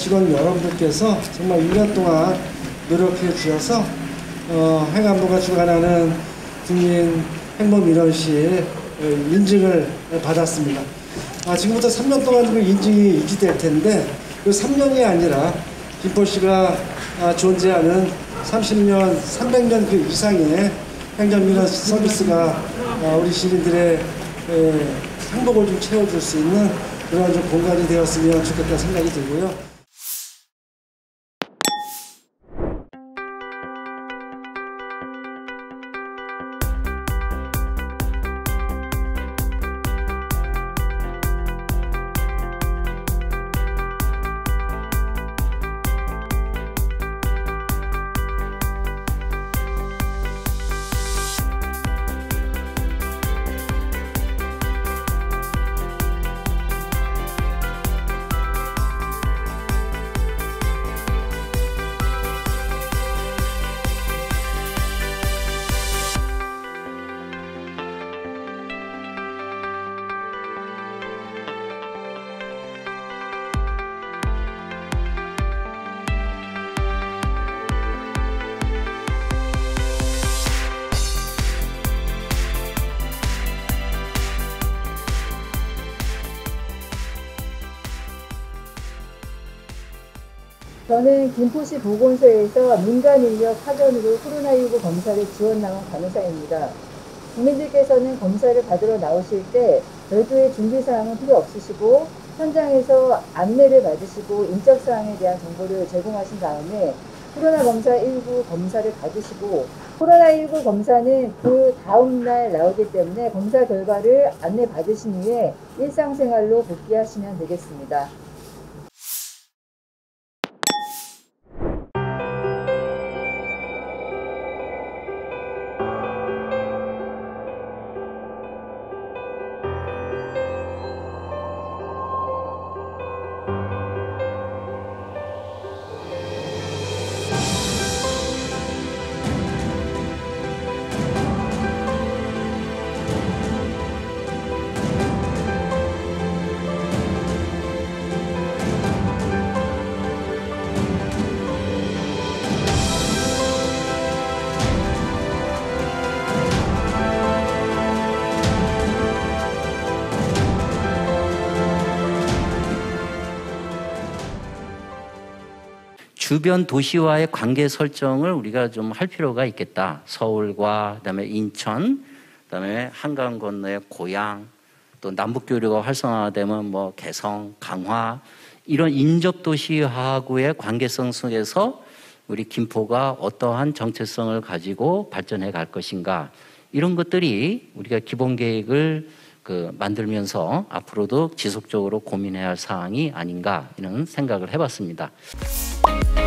직원 여러분들께서 정말 1년 동안 노력해 주셔서 행안부가 주관하는 국민 행복민원시의 인증을 받았습니다. 지금부터 3년 동안 인증이 유지될 텐데 그 3년이 아니라 김포시가 존재하는 30년, 300년 그 이상의 행정민원 서비스가 우리 시민들의 행복을 좀 채워줄 수 있는 그런 좀 공간이 되었으면 좋겠다 생각이 들고요. 저는 김포시 보건소에서 민간 인력 파견으로 코로나19 검사를 지원 나온 간호사입니다. 국민들께서는 검사를 받으러 나오실 때 별도의 준비사항은 필요 없으시고 현장에서 안내를 받으시고 인적사항에 대한 정보를 제공하신 다음에 코로나19 검사를 받으시고 코로나19 검사는 그 다음날 나오기 때문에 검사 결과를 안내 받으신 후에 일상생활로 복귀하시면 되겠습니다. 주변 도시와의 관계 설정을 우리가 좀 할 필요가 있겠다. 서울과 그다음에 인천, 그다음에 한강 건너의 고양, 또 남북교류가 활성화되면 뭐 개성, 강화 이런 인접 도시하고의 관계성 속에서 우리 김포가 어떠한 정체성을 가지고 발전해 갈 것인가 이런 것들이 우리가 기본 계획을 만들면서 앞으로도 지속적으로 고민해야 할 사항이 아닌가 이런 생각을 해봤습니다.